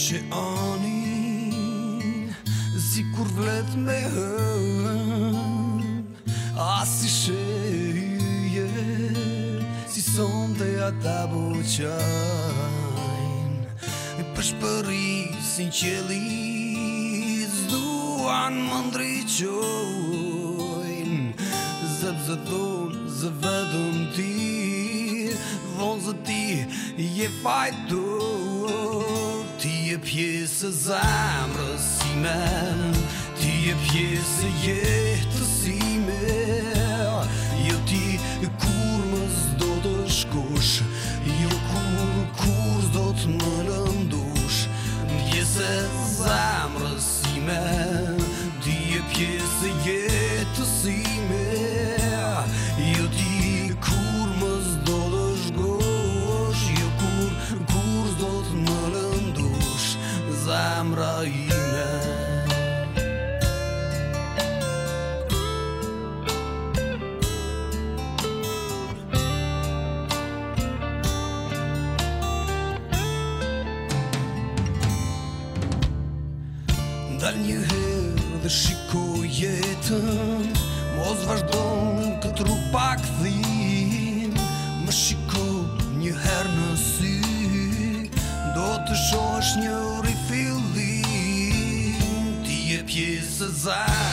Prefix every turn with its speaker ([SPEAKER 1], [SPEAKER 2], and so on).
[SPEAKER 1] që anin si kur vlet me hën, as si shëje si sonde ata buqajn, për shpërisin qelit zduan më ndriqojn, zëbzëton zë vedën ti, vonë zë ti je fajtor, ti je pjesë zemrës ime, ti je pjesë jetës ime, jo ti kur më s'do të shkosh, jo kur s'do të më lëndush, pjesë zemrës ime, ti je pjesë jetës ime, jo ti kur më s'do të shkosh, jo kur s'do të më lëndush, zemra ime. Dal një herë dhe shiko jetën, mos vazhdon këtë rrugë pa kthim, më shiko një herë në sy, do të shohësh një rifillim, ti je pjesë e